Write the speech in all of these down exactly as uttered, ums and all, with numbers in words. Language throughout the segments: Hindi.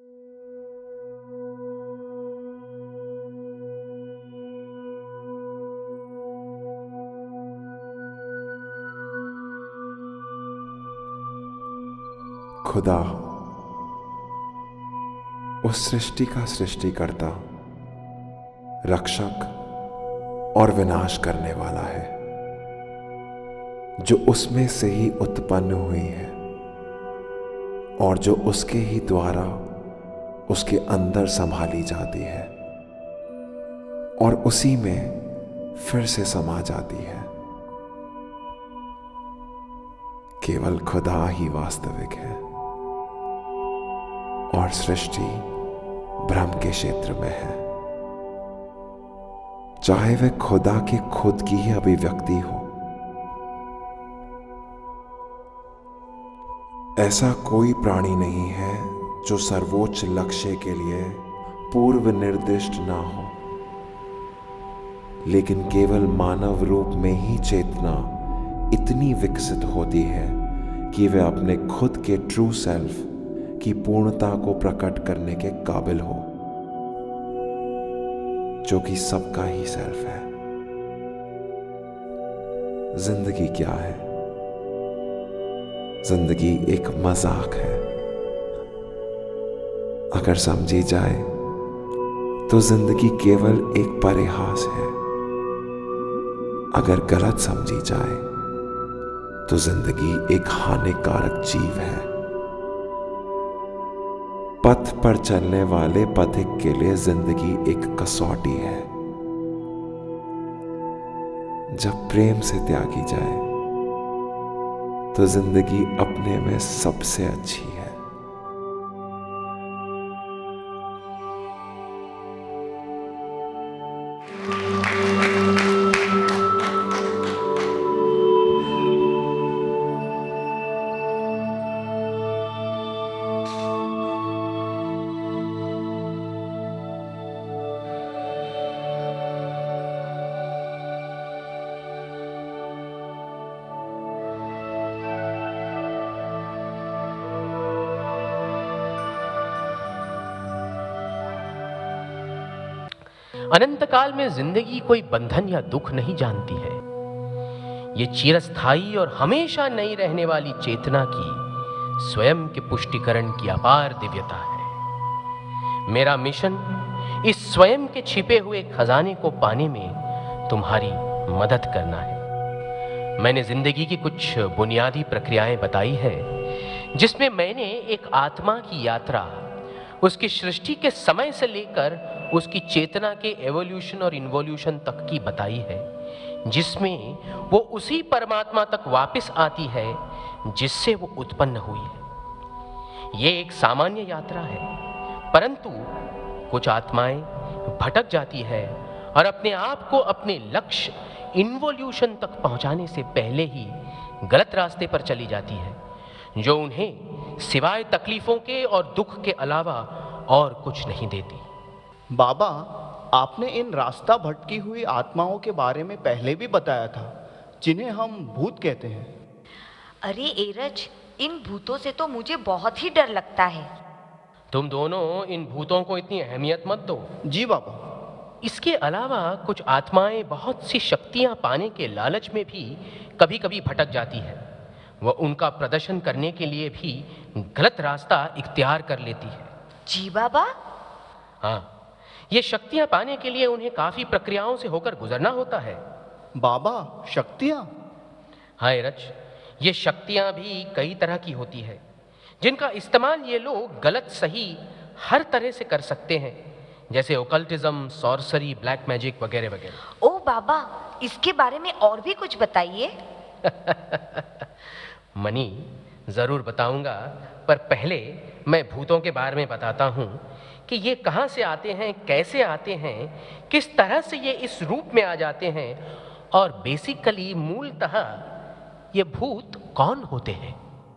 खुदा उस सृष्टि का सृष्टिकर्ता, रक्षक और विनाश करने वाला है, जो उसमें से ही उत्पन्न हुई है और जो उसके ही द्वारा उसके अंदर संभाली जाती है और उसी में फिर से समा जाती है। केवल खुदा ही वास्तविक है और सृष्टि भ्रम के क्षेत्र में है, चाहे वह खुदा के खुद की ही अभिव्यक्ति हो। ऐसा कोई प्राणी नहीं है जो सर्वोच्च लक्ष्य के लिए पूर्व निर्दिष्ट ना हो, लेकिन केवल मानव रूप में ही चेतना इतनी विकसित होती है कि वह अपने खुद के ट्रू सेल्फ की पूर्णता को प्रकट करने के काबिल हो, जो कि सबका ही सेल्फ है। जिंदगी क्या है? जिंदगी एक मजाक है। अगर समझी जाए तो जिंदगी केवल एक परिहास है। अगर गलत समझी जाए तो जिंदगी एक हानिकारक जीव है। पथ पर चलने वाले पथिक के लिए जिंदगी एक कसौटी है। जब प्रेम से त्यागी जाए तो जिंदगी अपने में सबसे अच्छी है। अनंत काल में जिंदगी कोई बंधन या दुख नहीं जानती है। ये चिरस्थायी और हमेशा नई रहने वाली चेतना की स्वयं के पुष्टिकरण की अपार दिव्यता है। मेरा मिशन इस स्वयं के छिपे हुए खजाने को पाने में तुम्हारी मदद करना है। मैंने जिंदगी की कुछ बुनियादी प्रक्रियाएं बताई है, जिसमें मैंने एक आत्मा की यात्रा उसकी सृष्टि के समय से लेकर उसकी चेतना के एवोल्यूशन और इन्वोल्यूशन तक की बताई है, जिसमें वो उसी परमात्मा तक वापस आती है जिससे वो उत्पन्न हुई है। ये एक सामान्य यात्रा है, परंतु कुछ आत्माएं भटक जाती है और अपने आप को अपने लक्ष्य इन्वोल्यूशन तक पहुंचाने से पहले ही गलत रास्ते पर चली जाती है, जो उन्हें सिवाय तकलीफों के और दुख के अलावा और कुछ नहीं देती। बाबा, आपने इन रास्ता भटकी हुई आत्माओं के बारे में पहले भी बताया था, जिन्हें हम भूत कहते हैं। अरे एरज, इन भूतों से तो मुझे बहुत ही डर लगता है। तुम दोनों इन भूतों को इतनी अहमियत मत दो। जी बाबा। इसके अलावा कुछ आत्माएं बहुत सी शक्तियां पाने के लालच में भी कभी कभी भटक जाती है। वह उनका प्रदर्शन करने के लिए भी गलत रास्ता इख्तियार कर लेती है। जी बाबा। हाँ, ये शक्तियां पाने के लिए उन्हें काफी प्रक्रियाओं से होकर गुजरना होता है। बाबा, शक्तियां? हाँ रच, ये शक्तियां भी कई तरह की होती है, जिनका इस्तेमाल ये लोग गलत सही हर तरह से कर सकते हैं, जैसे ओकल्टिज्म, सॉर्सरी, ब्लैक मैजिक वगैरह वगैरह। ओ बाबा, इसके बारे में और भी कुछ बताइए। मनी, जरूर बताऊंगा, पर पहले मैं भूतों के बारे में बताता हूं कि ये कहां से आते हैं, कैसे आते हैं, किस तरह से ये इस रूप में आ जाते हैं और बेसिकली मूलतः ये भूत कौन होते हैं।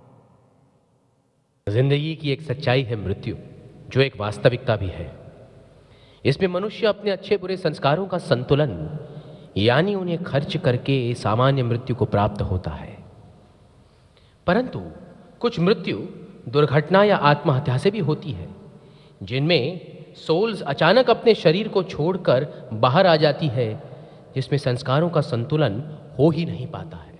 जिंदगी की एक सच्चाई है मृत्यु, जो एक वास्तविकता भी है। इसमें मनुष्य अपने अच्छे बुरे संस्कारों का संतुलन, यानी उन्हें खर्च करके सामान्य मृत्यु को प्राप्त होता है। परंतु कुछ मृत्यु दुर्घटना या आत्महत्या से भी होती है। जिनमें सोल्स अचानक अपने शरीर को छोड़कर बाहर आ जाती है, जिसमें संस्कारों का संतुलन हो ही नहीं पाता है।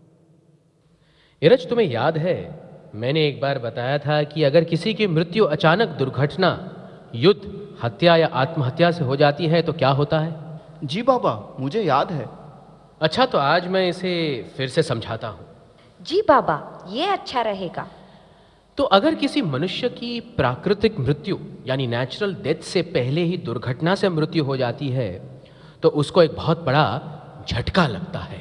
इरज, तुम्हें याद है मैंने एक बार बताया था कि अगर किसी की मृत्यु अचानक दुर्घटना, युद्ध, हत्या या आत्महत्या से हो जाती है तो क्या होता है? जी बाबा, मुझे याद है। अच्छा, तो आज मैं इसे फिर से समझाता हूँ। जी बाबा, ये अच्छा रहेगा। तो अगर किसी मनुष्य की प्राकृतिक मृत्यु यानी नेचुरल डेथ से पहले ही दुर्घटना से मृत्यु हो जाती है तो उसको एक बहुत बड़ा झटका लगता है।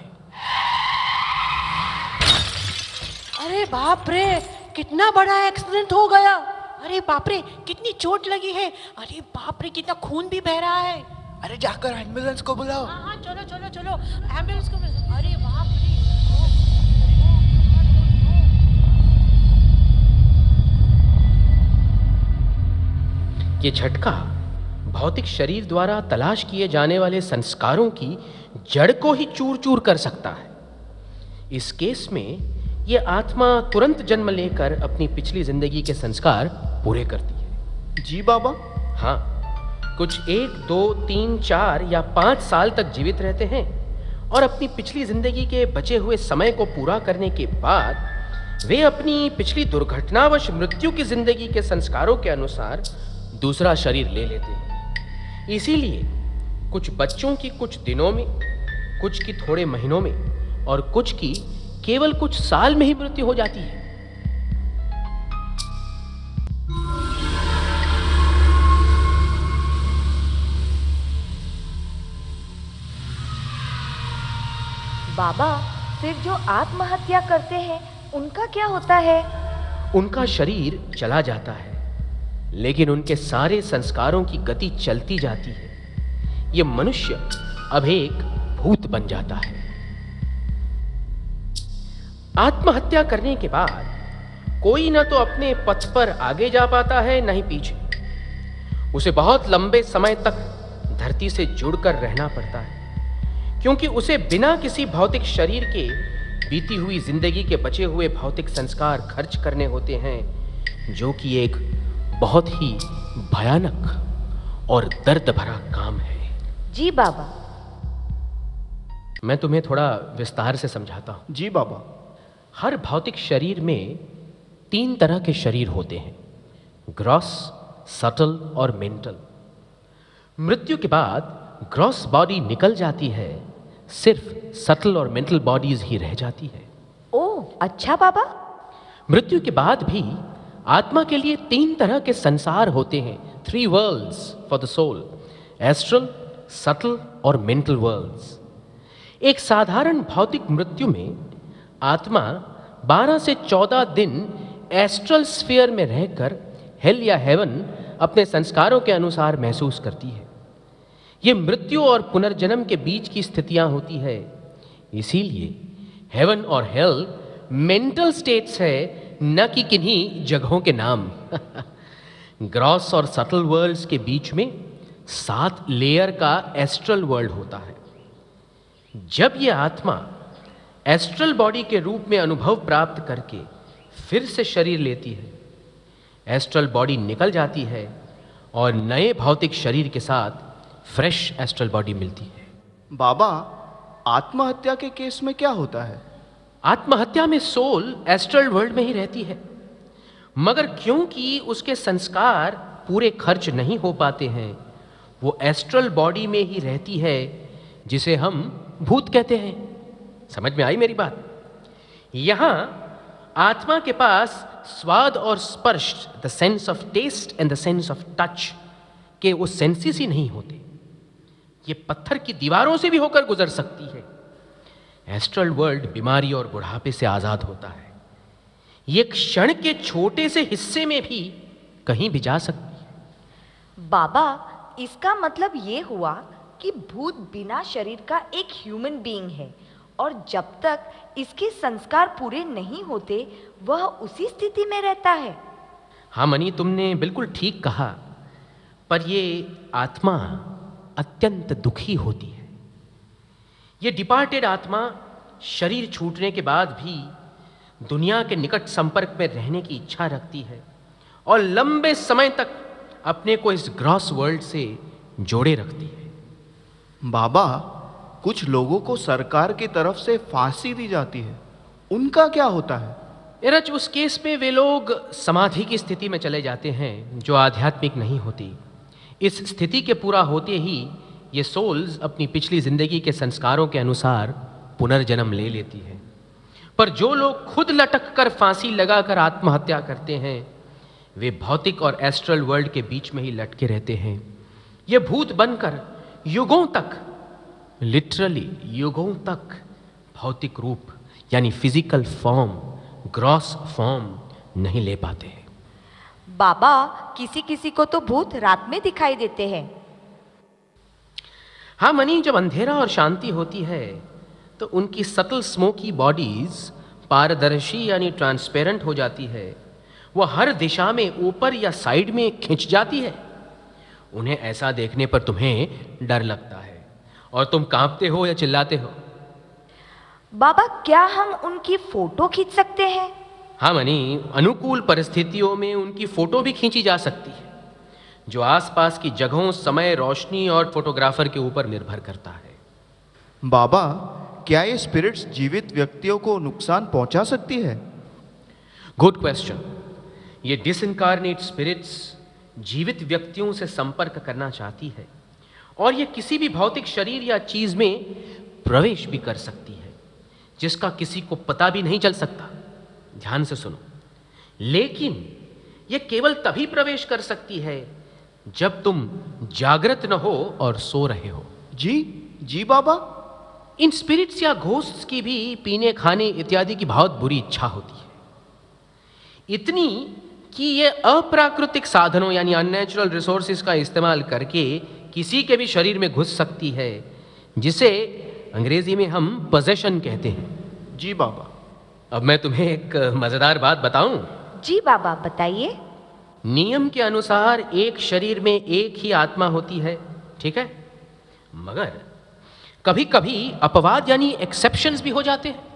अरे बाप रे, कितना बड़ा एक्सीडेंट हो गया। अरे बाप रे, कितनी चोट लगी है। अरे बाप रे, कितना खून भी बह रहा है। अरे जाकर एम्बुलेंस को बुलाओ। हाँ हाँ, चलो चलो चलो, एम्बुलेंस को बुलाओ। अरे बाप रे, ये झटका भौतिक शरीर द्वारा तलाश किए जाने वाले संस्कारों की जड़ को ही चूर चूर कर सकता है। इस केस में ये आत्मा तुरंत जन्म लेकर अपनी पिछली जिंदगी के संस्कार पूरे करती है। जी बाबा। हाँ, कुछ एक, दो, तीन, चार या पाँच साल तक जीवित रहते हैं और अपनी पिछली जिंदगी के बचे हुए समय को पूरा करने के बाद वे अपनी पिछली दुर्घटनावश मृत्यु की जिंदगी के संस्कारों के अनुसार दूसरा शरीर ले लेते हैं। इसीलिए कुछ बच्चों की कुछ दिनों में, कुछ की थोड़े महीनों में और कुछ की केवल कुछ साल में ही मृत्यु हो जाती है। बाबा, फिर जो आत्महत्या करते हैं उनका क्या होता है? उनका शरीर चला जाता है, लेकिन उनके सारे संस्कारों की गति चलती जाती है। ये मनुष्य अब एक भूत बन जाता है। आत्महत्या करने के बाद कोई न तो अपने पथ पर आगे जा पाता है, न ही पीछे। उसे बहुत लंबे समय तक धरती से जुड़कर रहना पड़ता है, क्योंकि उसे बिना किसी भौतिक शरीर के बीती हुई जिंदगी के बचे हुए भौतिक संस्कार खर्च करने होते हैं, जो कि एक बहुत ही भयानक और दर्द भरा काम है। जी बाबा। मैं तुम्हें थोड़ा विस्तार से समझाता हूं। जी बाबा। हर भौतिक शरीर में तीन तरह के शरीर होते हैं, ग्रॉस, सटल और मेंटल। मृत्यु के बाद ग्रॉस बॉडी निकल जाती है, सिर्फ सटल और मेंटल बॉडीज ही रह जाती है। ओह, अच्छा बाबा। मृत्यु के बाद भी आत्मा के लिए तीन तरह के संसार होते हैं, three worlds for the soul, astral, subtle और मेंटल वर्ल्ड्स। एक साधारण भौतिक मृत्यु में आत्मा बारह से चौदह दिन एस्ट्रल स्फीयर में रहकर हेल या हेवन अपने संस्कारों के अनुसार महसूस करती है। ये मृत्यु और पुनर्जन्म के बीच की स्थितियां होती है, इसीलिए हेवन और हेल मेंटल स्टेट्स है, न कि किन्हीं जगहों के नाम। ग्रॉस और सटल वर्ल्ड्स के बीच में सात लेयर का एस्ट्रल वर्ल्ड होता है। जब ये आत्मा एस्ट्रल बॉडी के रूप में अनुभव प्राप्त करके फिर से शरीर लेती है, एस्ट्रल बॉडी निकल जाती है और नए भौतिक शरीर के साथ फ्रेश एस्ट्रल बॉडी मिलती है। बाबा, आत्महत्या के केस में क्या होता है? आत्महत्या में सोल एस्ट्रल वर्ल्ड में ही रहती है, मगर क्योंकि उसके संस्कार पूरे खर्च नहीं हो पाते हैं, वो एस्ट्रल बॉडी में ही रहती है, जिसे हम भूत कहते हैं। समझ में आई मेरी बात? यहां आत्मा के पास स्वाद और स्पर्श, the sense of taste and the sense of touch के वो सेंसेस ही नहीं होते। ये पत्थर की दीवारों से भी होकर गुजर सकती है। एस्ट्रल वर्ल्ड बीमारी और बुढ़ापे से आजाद होता है। ये क्षण के छोटे से हिस्से में भी कहीं भी जा सकती है। बाबा, इसका मतलब ये हुआ कि भूत बिना शरीर का एक ह्यूमन बीइंग है और जब तक इसके संस्कार पूरे नहीं होते वह उसी स्थिति में रहता है। हाँ मनी, तुमने बिल्कुल ठीक कहा, पर ये आत्मा अत्यंत दुखी होती है। ये डिपार्टेड आत्मा शरीर छूटने के बाद भी दुनिया के निकट संपर्क में रहने की इच्छा रखती है और लंबे समय तक अपने को इस ग्रॉस वर्ल्ड से जोड़े रखती है। बाबा, कुछ लोगों को सरकार की तरफ से फांसी दी जाती है, उनका क्या होता है? एरच, उस केस में वे लोग समाधि की स्थिति में चले जाते हैं जो आध्यात्मिक नहीं होती। इस स्थिति के पूरा होते ही ये सोल्स अपनी पिछली जिंदगी के संस्कारों के अनुसार पुनर्जन्म ले लेती है। पर जो लोग खुद लटक कर फांसी लगाकर आत्महत्या करते हैं वे भौतिक और एस्ट्रल वर्ल्ड के बीच में ही लटके रहते हैं। ये भूत बनकर युगों तक, लिटरली युगों तक भौतिक रूप यानी फिजिकल फॉर्म, ग्रॉस फॉर्म नहीं ले पाते हैं। बाबा, किसी किसी को तो भूत रात में दिखाई देते हैं। हाँ मनी, जब अंधेरा और शांति होती है तो उनकी सटल स्मोकी बॉडीज पारदर्शी यानी ट्रांसपेरेंट हो जाती है। वह हर दिशा में ऊपर या साइड में खिंच जाती है। उन्हें ऐसा देखने पर तुम्हें डर लगता है और तुम कांपते हो या चिल्लाते हो। बाबा, क्या हम उनकी फोटो खींच सकते हैं? हाँ मनी, अनुकूल परिस्थितियों में उनकी फोटो भी खींची जा सकती है, जो आसपास की जगहों, समय, रोशनी और फोटोग्राफर के ऊपर निर्भर करता है। बाबा, क्या ये स्पिरिट्स जीवित व्यक्तियों को नुकसान पहुंचा सकती है? Good question. ये डिसइनकार्नेट स्पिरिट्स जीवित व्यक्तियों से संपर्क करना चाहती है और ये किसी भी भौतिक शरीर या चीज में प्रवेश भी कर सकती है जिसका किसी को पता भी नहीं चल सकता। ध्यान से सुनो, लेकिन ये केवल तभी प्रवेश कर सकती है जब तुम जागृत न हो और सो रहे हो। जी जी बाबा। इन स्पिरिट्स या घोस्ट्स की भी पीने, खाने इत्यादि की बहुत बुरी इच्छा होती है, इतनी कि ये अप्राकृतिक साधनों यानी अननेचुरल रिसोर्सेज का इस्तेमाल करके किसी के भी शरीर में घुस सकती है, जिसे अंग्रेजी में हम पोजेशन कहते हैं। जी बाबा। अब मैं तुम्हें एक मजेदार बात बताऊं? जी बाबा, बताइए। नियम के अनुसार एक शरीर में एक ही आत्मा होती है, ठीक है? मगर कभी कभी अपवाद यानी एक्सेप्शंस भी हो जाते हैं।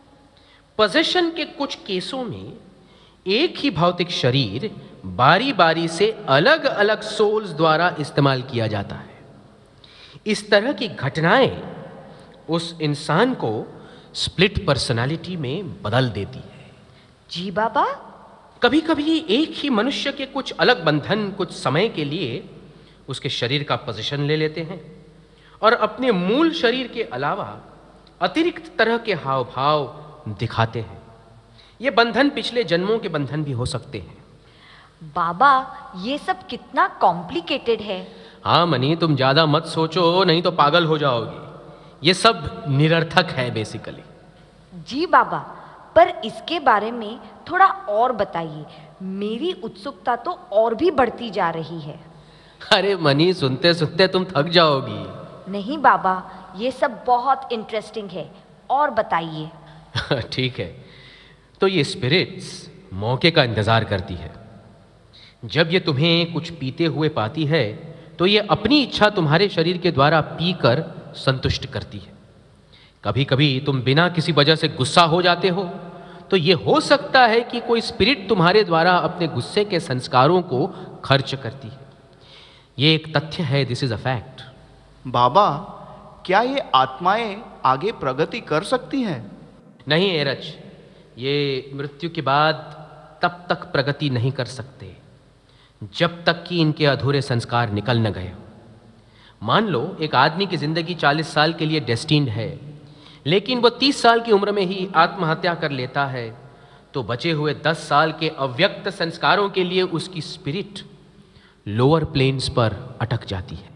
पोजेशन के कुछ केसों में एक ही भौतिक शरीर बारी बारी से अलग अलग सोल्स द्वारा इस्तेमाल किया जाता है। इस तरह की घटनाएं उस इंसान को स्प्लिट पर्सनालिटी में बदल देती है। जी बाबा। कभी कभी एक ही मनुष्य के कुछ अलग बंधन कुछ समय के लिए उसके शरीर का पोजीशन ले लेते हैं और अपने मूल शरीर के अलावा अतिरिक्त तरह के हाव भाव दिखाते हैं। ये बंधन पिछले जन्मों के बंधन भी हो सकते हैं। बाबा, ये सब कितना कॉम्प्लिकेटेड है। हाँ मनी, तुम ज्यादा मत सोचो, नहीं तो पागल हो जाओगी। ये सब निरर्थक है बेसिकली। जी बाबा, पर इसके बारे में थोड़ा और बताइए। मेरी उत्सुकता तो और भी बढ़ती जा रही है। अरे मनी, सुनते सुनते तुम थक जाओगी। नहीं बाबा, ये सब बहुत इंटरेस्टिंग है, और बताइए। ठीक है, तो ये स्पिरिट्स मौके का इंतजार करती है। जब ये तुम्हें कुछ पीते हुए पाती है तो ये अपनी इच्छा तुम्हारे शरीर के द्वारा पीकर संतुष्ट करती है। कभी कभी तुम बिना किसी वजह से गुस्सा हो जाते हो तो ये हो सकता है कि कोई स्पिरिट तुम्हारे द्वारा अपने गुस्से के संस्कारों को खर्च करती है। ये एक तथ्य है, दिस इज अ फैक्ट। बाबा, क्या ये आत्माएं आगे प्रगति कर सकती हैं? नहीं एरच, ये मृत्यु के बाद तब तक प्रगति नहीं कर सकते जब तक कि इनके अधूरे संस्कार निकल न गए हो। मान लो एक आदमी की जिंदगी चालीस साल के लिए डेस्टिन्ड है, लेकिन वो तीस साल की उम्र में ही आत्महत्या कर लेता है, तो बचे हुए दस साल के अव्यक्त संस्कारों के लिए उसकी स्पिरिट लोअर प्लेन्स पर अटक जाती है।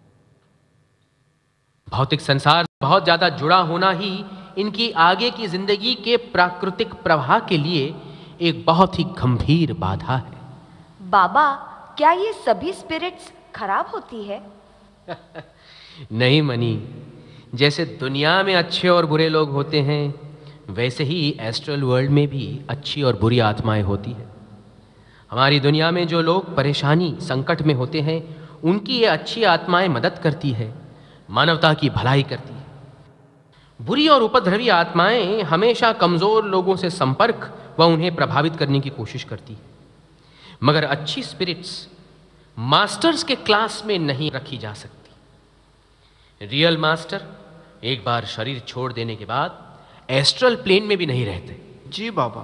भौतिक संसार से बहुत ज्यादा जुड़ा होना ही इनकी आगे की जिंदगी के प्राकृतिक प्रवाह के लिए एक बहुत ही गंभीर बाधा है। बाबा, क्या ये सभी स्पिरिट्स खराब होती है? नहीं मनी, जैसे दुनिया में अच्छे और बुरे लोग होते हैं वैसे ही एस्ट्रल वर्ल्ड में भी अच्छी और बुरी आत्माएं होती है। हमारी दुनिया में जो लोग परेशानी, संकट में होते हैं उनकी ये अच्छी आत्माएं मदद करती है, मानवता की भलाई करती है। बुरी और उपद्रवी आत्माएं हमेशा कमजोर लोगों से संपर्क व उन्हें प्रभावित करने की कोशिश करती है। मगर अच्छी स्पिरिट्स मास्टर्स के क्लास में नहीं रखी जा सकती। रियल मास्टर एक बार शरीर छोड़ देने के बाद एस्ट्रल प्लेन में भी नहीं रहते। जी बाबा।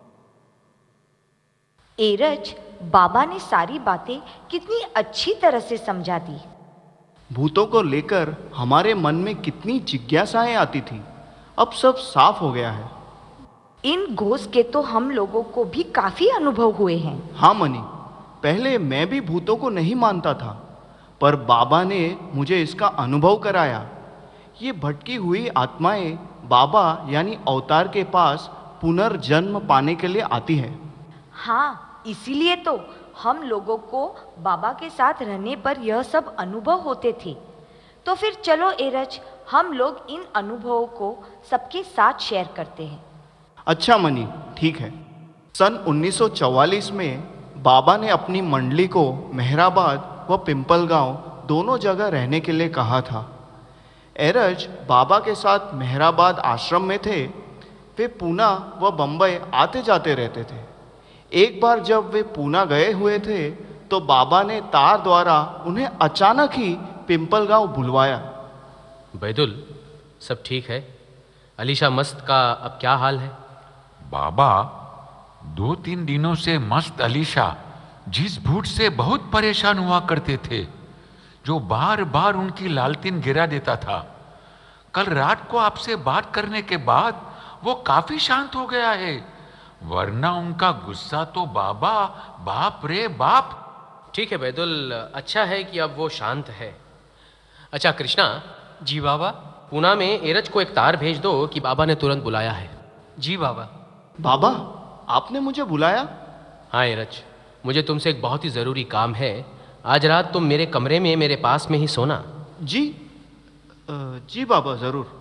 एरज, बाबा ने सारी बातें कितनी अच्छी तरह से समझा दी। भूतों को लेकर हमारे मन में कितनी जिज्ञासाएं आती थी, अब सब साफ हो गया है। इन घोस्ट के तो हम लोगों को भी काफी अनुभव हुए हैं। हाँ मनी, पहले मैं भी भूतों को नहीं मानता था, पर बाबा ने मुझे इसका अनुभव कराया। ये भटकी हुई आत्माएं बाबा यानी अवतार के पास पुनर्जन्म पाने के लिए आती है। हाँ, इसीलिए तो हम लोगों को बाबा के साथ रहने पर यह सब अनुभव होते थे। तो फिर चलो एरज, हम लोग इन अनुभवों को सबके साथ शेयर करते हैं। अच्छा मनी, ठीक है। सन उन्नीस सौ चौवालीस में बाबा ने अपनी मंडली को मेहराबाद व पिंपल गांव दोनों जगह रहने के लिए कहा था। एरज बाबा के साथ मेहराबाद आश्रम में थे। वे पूना व बम्बई आते जाते रहते थे। एक बार जब वे पूना गए हुए थे तो बाबा ने तार द्वारा उन्हें अचानक ही पिंपल गांव बुलवाया। बैदुल, सब ठीक है? अलीशा मस्त का अब क्या हाल है? बाबा, दो तीन दिनों से मस्त अलीशा जिस भूत से बहुत परेशान हुआ करते थे, जो बार बार उनकी लालटेन गिरा देता था, कल रात को आपसे बात करने के बाद वो काफी शांत हो गया है। वरना उनका गुस्सा तो बाबा, बाप रे बाप। ठीक है बैदुल, अच्छा है कि अब वो शांत है। अच्छा कृष्णा। जी बाबा। पूना में एरज को एक तार भेज दो कि बाबा ने तुरंत बुलाया है। जी बाबा। बाबा, आपने मुझे बुलाया? हाँ एरज, मुझे तुमसे एक बहुत ही ज़रूरी काम है। आज रात तुम मेरे कमरे में मेरे पास में ही सोना। जी जी बाबा, ज़रूर।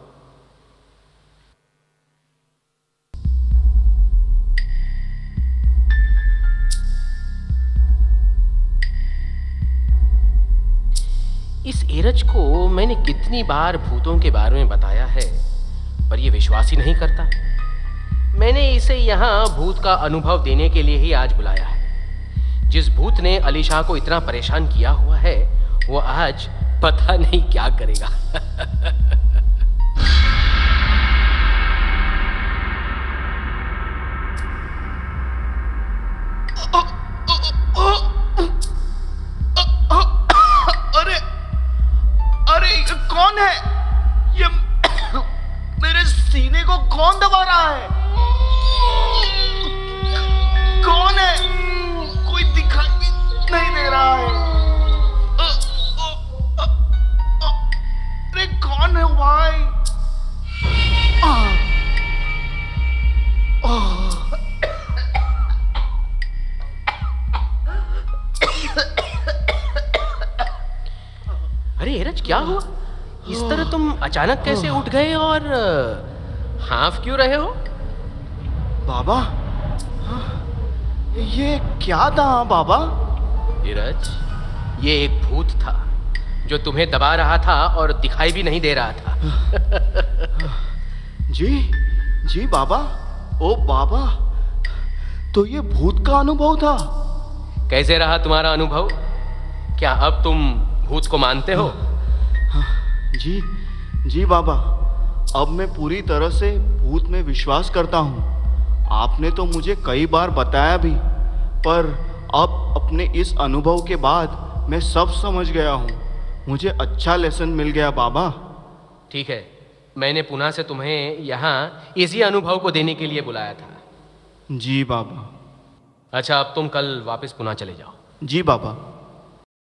इस एरज को मैंने कितनी बार भूतों के बारे में बताया है, पर यह विश्वास ही नहीं करता। मैंने इसे यहाँ भूत का अनुभव देने के लिए ही आज बुलाया है। जिस भूत ने अलीशा को इतना परेशान किया हुआ है, वो आज पता नहीं क्या करेगा। कौन है ये? मेरे सीने को कौन दबा रहा है? कौन है? कोई दिखाई भी नहीं दे रहा है। अरे कौन है भाई? अरे एरज, क्या हुआ? इस तरह तुम अचानक कैसे उठ गए और हाफ क्यों रहे हो? बाबा, ये क्या था बाबा? एरज, ये एक भूत था जो तुम्हें दबा रहा था और दिखाई भी नहीं दे रहा था। जी जी बाबा। ओ बाबा, तो ये भूत का अनुभव था। कैसे रहा तुम्हारा अनुभव? क्या अब तुम भूत को मानते हो? जी जी बाबा, अब मैं पूरी तरह से भूत में विश्वास करता हूँ। आपने तो मुझे कई बार बताया भी, पर अब अपने इस अनुभव के बाद मैं सब समझ गया हूँ। मुझे अच्छा लेसन मिल गया बाबा। ठीक है, मैंने पुनः से तुम्हें यहाँ इसी अनुभव को देने के लिए बुलाया था। जी बाबा। अच्छा, अब तुम कल वापस पुनः चले जाओ। जी बाबा।